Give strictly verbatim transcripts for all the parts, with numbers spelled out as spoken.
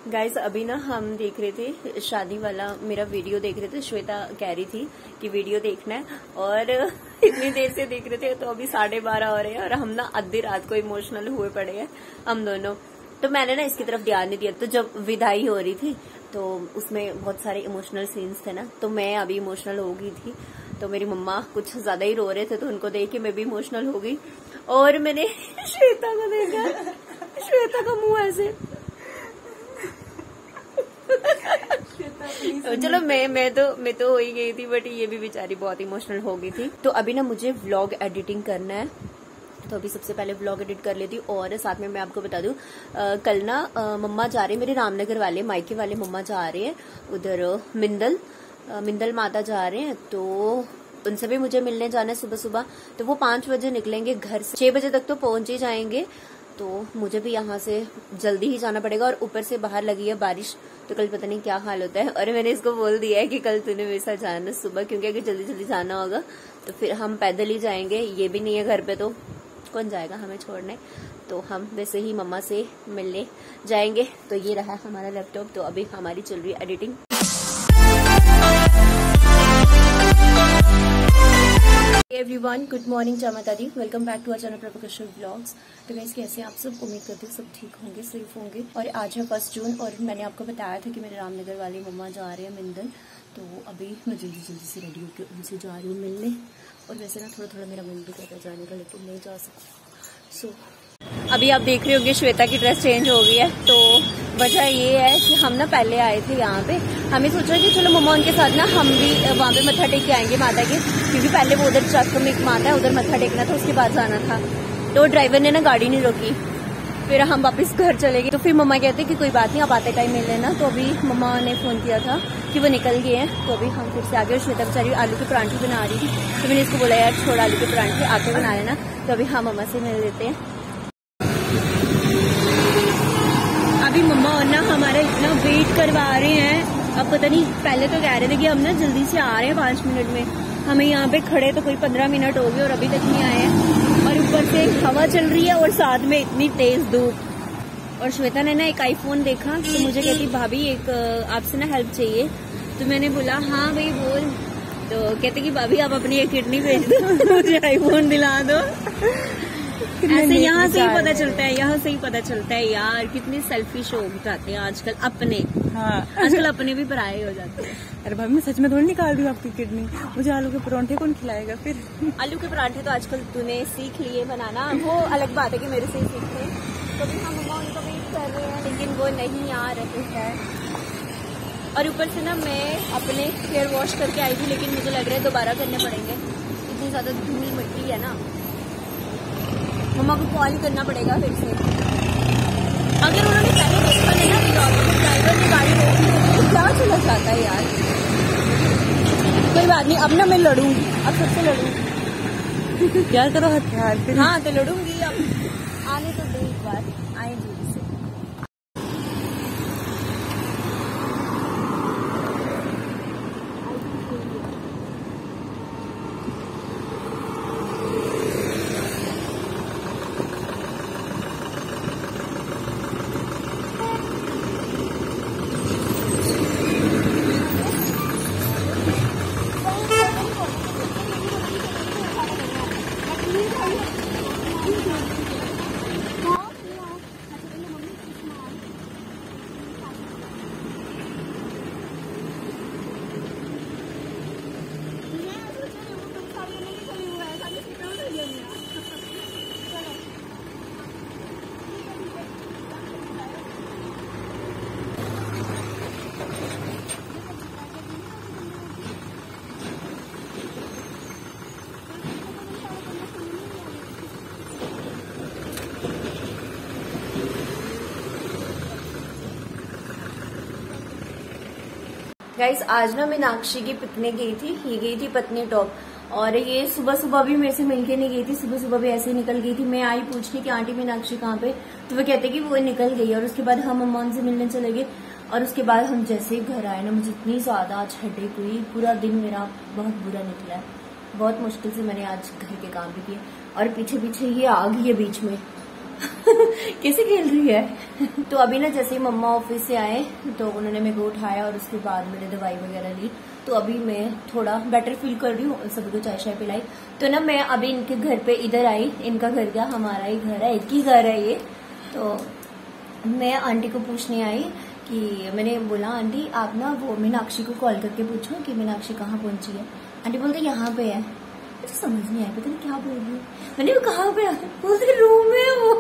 Guys अभी ना हम देख रहे थे शादी वाला मेरा वीडियो देख रहे थे। श्वेता कह रही थी कि वीडियो देखना है और इतनी देर से देख रहे थे तो अभी साढ़े बारह हो रहे हैं और हम ना आधी रात को इमोशनल हुए पड़े हैं हम दोनों। तो मैंने ना इसकी तरफ ध्यान नहीं दिया। तो जब विदाई हो रही थी तो उसमें बहुत सारे इमोशनल सीन्स थे ना, तो मैं अभी इमोशनल हो गई थी। तो मेरी मम्मा कुछ ज्यादा ही रो रहे थे तो उनको देख के मैं भी इमोशनल हो गई और मैंने श्वेता को देखा, श्वेता का मुंह ऐसे तो चलो मैं मैं तो मैं तो हो ही गई थी, बट ये भी बेचारी बहुत इमोशनल हो गई थी। तो अभी ना मुझे व्लॉग एडिटिंग करना है, तो अभी सबसे पहले व्लॉग एडिट कर लेती हूँ। और साथ में मैं आपको बता दूं, कल ना मम्मा जा रही है, मेरे रामनगर वाले मायके वाले मम्मा जा रहे हैं उधर मिंदल मिंदल माता जा रहे हैं। तो उनसे भी मुझे मिलने जाना है सुबह सुबह। तो वो पांच बजे निकलेंगे घर से, छह बजे तक तो पहुंच ही जाएंगे। तो मुझे भी यहाँ से जल्दी ही जाना पड़ेगा और ऊपर से बाहर लगी है बारिश, तो कल पता नहीं क्या हाल होता है। और मैंने इसको बोल दिया है कि कल तूने मेरे साथ जाना सुबह, क्योंकि अगर जल्दी जल्दी जाना होगा तो फिर हम पैदल ही जाएंगे। ये भी नहीं है घर पे तो कौन जाएगा हमें छोड़ने। तो हम वैसे ही मम्मा से मिलने जाएंगे। तो ये रहा हमारा लैपटॉप। तो अभी हमारी चल रही है एडिटिंग। एवरीवन, गुड मॉर्निंग, जय माता दी। Welcome back to our channel Prabhu Kashyap vlogs. तो गाइस कैसे आप सब, उम्मीद करती हूँ सब ठीक होंगे, सेफ होंगे। और आज है फर्स्ट जून और मैंने आपको बताया था कि मेरे रामनगर वाली मम्मा जा रहे हैं मिंदल। तो अभी मैं जल्दी जल्दी से रेडी होकर उनसे जा रही हूँ मिलने। और वैसे ना थोड़ा थोड़ा मेरा मन भी करता है जाने का, लेकिन नहीं जा सकती। सो अभी आप देख रहे होंगे श्वेता की ड्रेस चेंज हो गई है। तो वजह ये है कि हम ना पहले आए थे यहाँ पे, हमें सोचा कि चलो मम्मा उनके साथ ना हम भी वहाँ पे मत्था टेक के आएंगे माता के, क्योंकि पहले वो उधर चक्र में एक माता है उधर मत्था टेकना था, उसके बाद जाना था। तो ड्राइवर ने ना गाड़ी नहीं रोकी, फिर हम वापस घर चले गए। तो फिर मम्मा कहते कि कोई बात नहीं, आप आते टाइम मिल लेना। तो अभी मम्मा ने फोन किया था कि वो निकल गए हैं। तो अभी हम फिर से आगे, श्वेता बेचारी आलू के परांठे बना रही थी, तो मैंने इसको बोला यार छोड़ आलू के परांठे, आके बना लेना। तो अभी हम मम्मा से मिल लेते हैं। अभी मम्मा और ना हमारा इतना वेट करवा रहे हैं, अब पता नहीं, पहले तो कह रहे थे कि हम ना जल्दी से आ रहे हैं पांच मिनट में, हमें यहाँ पे खड़े तो कोई पंद्रह मिनट हो गए और अभी तक नहीं आए हैं। और ऊपर से हवा चल रही है और साथ में इतनी तेज धूप। और श्वेता ने ना एक आईफोन देखा तो मुझे कहती भाभी एक आपसे ना हेल्प चाहिए। तो मैंने बोला हाँ भाई बोल। तो कहते कि भाभी आप अपनी एक किडनी भेज दो मुझे आईफोन दिला दो। ऐसे यहाँ से ही पता चलता है, यहाँ से ही पता चलता है यार कितने सेल्फिश हो जाते हैं आजकल अपने। हाँ आजकल अपने भी पराये हो जाते हैं। अरे भाभी मैं सच में थोड़ी निकाल रही हूँ आपकी किडनी, मुझे आलू के परांठे कौन खिलाएगा फिर। आलू के परांठे तो आजकल तूने सीख लिए बनाना, वो अलग बात है कि मेरे से ही सीख ले। तो भी हम मम्मा उनको वेट कर रहे हैं लेकिन वो नहीं आ रहे हैं। और ऊपर से ना मैं अपने हेयर वॉश करके आई थी, लेकिन मुझे लग रहा है दोबारा करने पड़ेंगे, इतनी ज्यादा धूल मिट्टी है ना। मम्मा को कॉल करना पड़ेगा फिर से। अगर उन्होंने पहले देखा नहीं ना व्लॉग में, ड्राइवर ने गाड़ी रोकी तो क्या चला जाता है यार। कोई बात नहीं, अब ना मैं लड़ूंगी, अब सबसे लड़ूंगी। क्या करो हथियार फिर। हाँ तो लड़ूंगी, अब आने तो दे एक बार, आए जल्दी से। गाइस आज ना मैं मीनाक्षी की पिकने गई थी, ये गई थी पत्नी टॉप। और ये सुबह सुबह भी मेरे से मिलके नहीं गई थी, सुबह सुबह भी ऐसे ही निकल गई थी। मैं आई पूछने कि आंटी मीनाक्षी कहाँ पे, तो वो कहते कि वो निकल गई। और उसके बाद हम अम्मा उनसे मिलने चले गए। और उसके बाद हम जैसे ही घर आए ना, मुझे इतनी ज्यादा आज हेडेक हुई, पूरा दिन मेरा बहुत बुरा निकला है। बहुत मुश्किल से मैंने आज घर के काम भी किए और पीछे पीछे ये आ गई है बीच में। कैसे खेल रही है। तो अभी ना जैसे ही मम्मा ऑफिस से आए तो उन्होंने मेरे को उठाया और उसके बाद मैंने दवाई वगैरह ली। तो अभी मैं थोड़ा बेटर फील कर रही हूँ, सभी को चाय शाय पिलाई। तो ना मैं अभी इनके घर पे इधर आई, इनका घर क्या हमारा ही घर है, एक ही घर है ये। तो मैं आंटी को पूछने आई कि मैंने बोला आंटी आप ना वो मीनाक्षी को कॉल करके पूछो कि मीनाक्षी कहाँ पहुंची है। आंटी बोलते यहाँ पे है। मुझे समझ नहीं आया, पता नहीं क्या बोल रही है। मैंने वो कहाँ पे है, बोलते रूम में वो।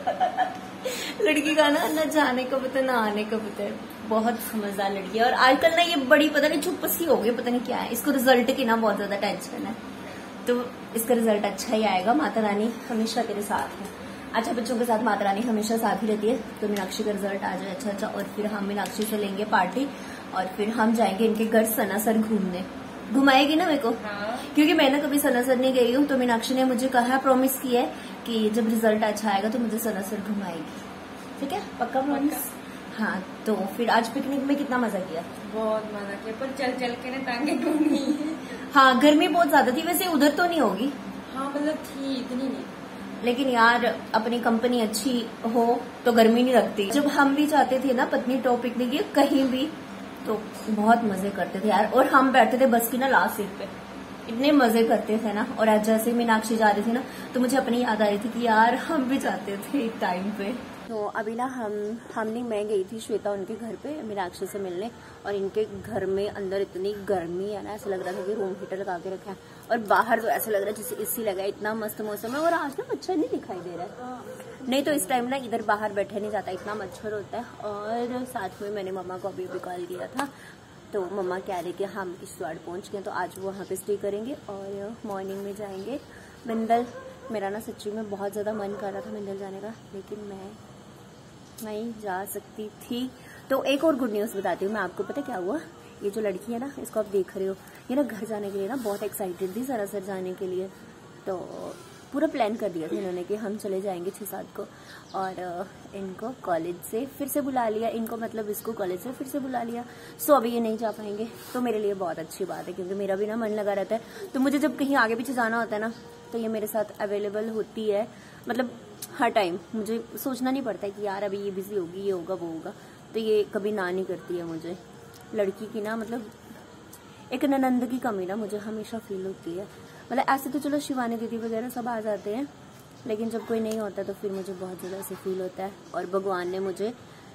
लड़की का ना न जाने का पता ना आने का पता है, बहुत समझदार लड़की है। और आजकल ना ये बड़ी पता नहीं चुप सी हो गई, पता नहीं क्या है इसको, रिजल्ट की ना बहुत ज्यादा टेंशन है। तो इसका रिजल्ट अच्छा ही आएगा, माता रानी हमेशा तेरे साथ है। अच्छा बच्चों के साथ माता रानी हमेशा साथ ही रहती है। तो मीनाक्षी का रिजल्ट आ जाए अच्छा अच्छा, और फिर हम मीनाक्षी से लेंगे पार्टी और फिर हम जाएंगे इनके घर सनासर घूमने। घुमाएगी ना मेरे को? हाँ। क्योंकि मैं ना कभी सनासर नहीं गई हूँ, तो मीनाक्षी ने मुझे कहा, प्रॉमिस किया है कि जब रिजल्ट अच्छा आएगा तो मुझे सनासर घुमाएगी। ठीक है, पक्का प्रॉमिस? हाँ। तो फिर आज पिकनिक में कितना मजा किया? बहुत मजा किया, पर चल चल के ना टांगे टूटी है। हाँ गर्मी बहुत ज्यादा थी, वैसे उधर तो नहीं होगी। हाँ मतलब थी, इतनी नहीं। लेकिन यार अपनी कंपनी अच्छी हो तो गर्मी नहीं लगती। जब हम भी जाते थे ना पत्नी टॉप पिकनिक कहीं भी, तो बहुत मजे करते थे यार। और हम बैठते थे बस की ना लास्ट सीट पे, इतने मजे करते थे ना। और आज जैसे मीनाक्षी जा रही थी ना तो मुझे अपनी याद आ रही थी कि यार हम भी जाते थे एक टाइम पे। तो अभी ना हम हमने मैं गई थी श्वेता उनके घर पे मीनाक्षी से मिलने, और इनके घर में अंदर इतनी गर्मी है ना, ऐसा लग रहा था कि रूम हीटर लगा के रखा है। और बाहर तो ऐसा लग रहा है जैसे एसी लगा है, इतना मस्त मौसम है। और आज ना मच्छर नहीं दिखाई दे रहा है, नहीं तो इस टाइम ना इधर बाहर बैठे नहीं जाता, इतना मच्छर होता है। और साथ में मैंने मम्मा को अभी भी कॉल किया था, तो मम्मा कह रही कि हम किश्तवाड़ पहुंच गए, तो आज वो वहाँ पे स्टे करेंगे और मॉर्निंग में जाएंगे बिंदल। मेरा ना सच्ची में बहुत ज़्यादा मन कर रहा था बिंदल जाने का, लेकिन मैं नहीं जा सकती थी। तो एक और गुड न्यूज़ बताती हूँ मैं आपको। पता क्या हुआ, ये जो लड़की है ना, इसको आप देख रहे हो, ये ना घर जाने के लिए ना बहुत एक्साइटेड थी सरासर जाने के लिए। तो पूरा प्लान कर दिया था इन्होंने कि हम चले जाएंगे छः सात को, और इनको कॉलेज से फिर से बुला लिया, इनको मतलब इसको कॉलेज से फिर से बुला लिया। सो अभी ये नहीं जा पाएंगे, तो मेरे लिए बहुत अच्छी बात है, क्योंकि मेरा भी ना मन लगा रहता है। तो मुझे जब कहीं आगे पीछे जाना होता है ना, तो ये मेरे साथ अवेलेबल होती है, मतलब हर टाइम। मुझे सोचना नहीं पड़ता है कि यार अभी ये बिजी होगी, ये होगा वो होगा, तो ये कभी ना नहीं करती है मुझे। लड़की की ना मतलब एक ननंद की कमी ना मुझे हमेशा फील होती है। मतलब ऐसे तो चलो शिवानी दीदी वगैरह सब आ जाते हैं, लेकिन जब कोई नहीं होता तो फिर मुझे बहुत ज़्यादा ऐसे फील होता है। और भगवान ने मुझे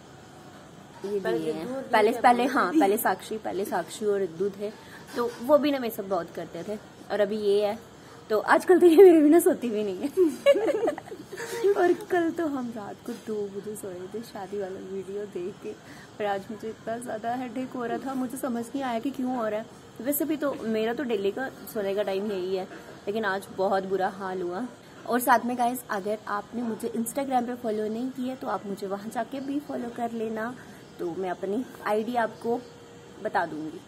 ये दिए हैं पहले पहले हाँ पहले साक्षी पहले साक्षी और रिद्धू थे, तो वो भी ना मेरे सब बहुत करते थे। और अभी ये है, तो आजकल तो ये मेरे बिना सोती भी नहीं है। और कल तो हम रात को दो बजे सोए थे शादी वाला वीडियो देख के। पर आज मुझे इतना ज़्यादा हेडेक हो रहा था, मुझे समझ नहीं आया कि क्यों हो रहा है। वैसे भी तो मेरा तो डेली का सोने का टाइम यही है, लेकिन आज बहुत बुरा हाल हुआ। और साथ में गाइस, अगर आपने मुझे इंस्टाग्राम पे फॉलो नहीं किया तो आप मुझे वहाँ जाके भी फॉलो कर लेना, तो मैं अपनी आईडी आपको बता दूंगी।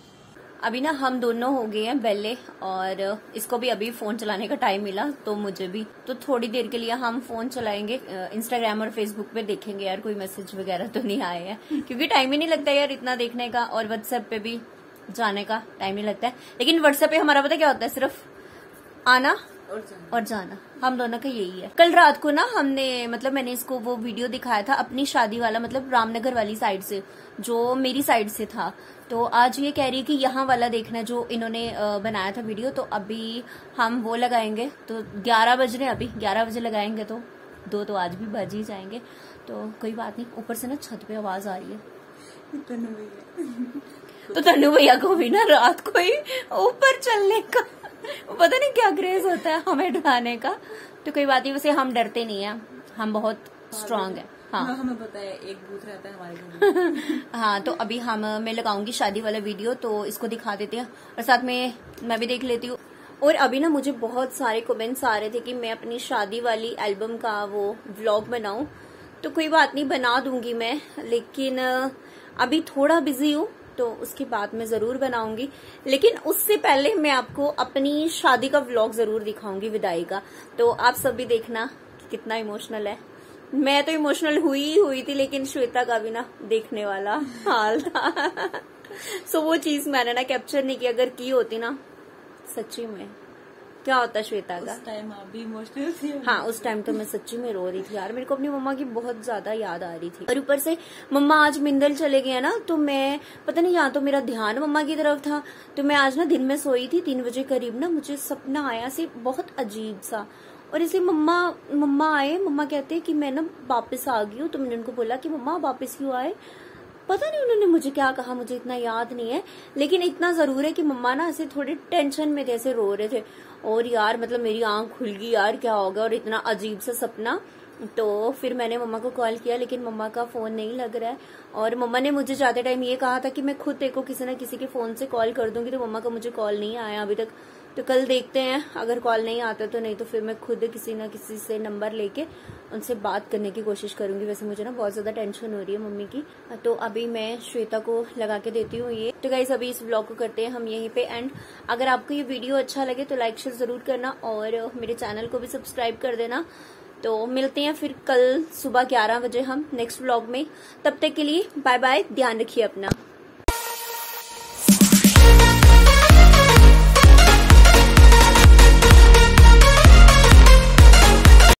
अभी ना हम दोनों हो गए हैं बेले, और इसको भी अभी फोन चलाने का टाइम मिला, तो मुझे भी तो थोड़ी देर के लिए हम फोन चलाएंगे, इंस्टाग्राम और फेसबुक पे देखेंगे यार कोई मैसेज वगैरह तो नहीं आए हैं, क्योंकि टाइम ही नहीं लगता यार इतना देखने का। और व्हाट्सएप पे भी जाने का टाइम नहीं लगता है, लेकिन व्हाट्सएप पे हमारा पता क्या होता है, सिर्फ आना और जाना, और जाना हम दोनों का यही है। कल रात को ना हमने मतलब मैंने इसको वो वीडियो दिखाया था अपनी शादी वाला, मतलब रामनगर वाली साइड से, जो मेरी साइड से था। तो आज ये कह रही है कि यहाँ वाला देखना जो इन्होंने बनाया था वीडियो, तो अभी हम वो लगाएंगे। तो ग्यारह बज रहे, अभी ग्यारह बजे लगाएंगे, तो दो तो आज भी बज ही जाएंगे। तो कोई बात नहीं। ऊपर से ना छत पे आवाज आ रही है तनु भैया, तो तनु भैया को भी ना रात को ही ऊपर चलने का पता नहीं क्या क्रेज होता है हमें डराने का। तो कोई बात नहीं, वैसे हम डरते नहीं है, हम बहुत स्ट्रांग है। हाँ, हाँ हमें पता है, एक बूथ रहता है हमारे घर। हाँ, तो अभी हम मैं लगाऊंगी शादी वाला वीडियो, तो इसको दिखा देते हैं और साथ में मैं भी देख लेती हूँ। और अभी ना मुझे बहुत सारे कमेंट्स आ रहे थे कि मैं अपनी शादी वाली एल्बम का वो व्लॉग बनाऊं, तो कोई बात नहीं बना दूंगी मैं, लेकिन अभी थोड़ा बिजी हूँ, तो उसके बाद मैं जरूर बनाऊंगी। लेकिन उससे पहले मैं आपको अपनी शादी का व्लॉग जरूर दिखाऊंगी, विदाई का। तो आप सब भी देखना कि कितना इमोशनल है। मैं तो इमोशनल हुई ही हुई थी, लेकिन श्वेता का भी ना देखने वाला हाल था। सो वो चीज मैंने ना कैप्चर नहीं की, अगर की होती ना सच्ची में क्या होता है श्वेता का? उस टाइम आप भी इमोशनल थी। हाँ, उस टाइम तो मैं सच्ची में रो रही थी यार, मेरे को अपनी मम्मा की बहुत ज्यादा याद आ रही थी। और ऊपर से मम्मा आज मिंदल चले गए ना, तो मैं पता नहीं, यहाँ तो मेरा ध्यान मम्मा की तरफ था, तो मैं आज ना दिन में सोई थी, तीन बजे करीब ना मुझे सपना आया से बहुत अजीब सा, और इसे मम्मा मम्मा आए, मम्मा कहते हैं कि मैं ना वापस आ गई हूँ। तो मैंने उनको बोला कि मम्मा वापस क्यों आए, पता नहीं उन्होंने मुझे क्या कहा, मुझे इतना याद नहीं है, लेकिन इतना जरूर है कि मम्मा ना ऐसे थोड़े टेंशन में थे, ऐसे रो रहे थे। और यार मतलब मेरी आंख खुल गई यार, क्या हो गया, और इतना अजीब सा सपना। तो फिर मैंने मम्मा को कॉल किया, लेकिन मम्मा का फोन नहीं लग रहा है, और मम्मा ने मुझे जाते टाइम ये कहा था कि मैं खुद देखो किसी न किसी के फोन से कॉल कर दूंगी, तो मम्मा का मुझे कॉल नहीं आया अभी तक। तो कल देखते हैं, अगर कॉल नहीं आता तो, नहीं तो फिर मैं खुद किसी न किसी से नंबर लेके उनसे बात करने की कोशिश करूंगी। वैसे मुझे ना बहुत ज्यादा टेंशन हो रही है मम्मी की। तो अभी मैं श्वेता को लगा के देती हूँ ये। तो गाइस अभी इस व्लॉग को करते हैं हम यहीं पे एंड। अगर आपको ये वीडियो अच्छा लगे तो लाइक शेयर जरूर करना, और मेरे चैनल को भी सब्सक्राइब कर देना। तो मिलते हैं फिर कल सुबह ग्यारह बजे हम नेक्स्ट व्लॉग में। तब तक के लिए बाय बाय, ध्यान रखिए अपना।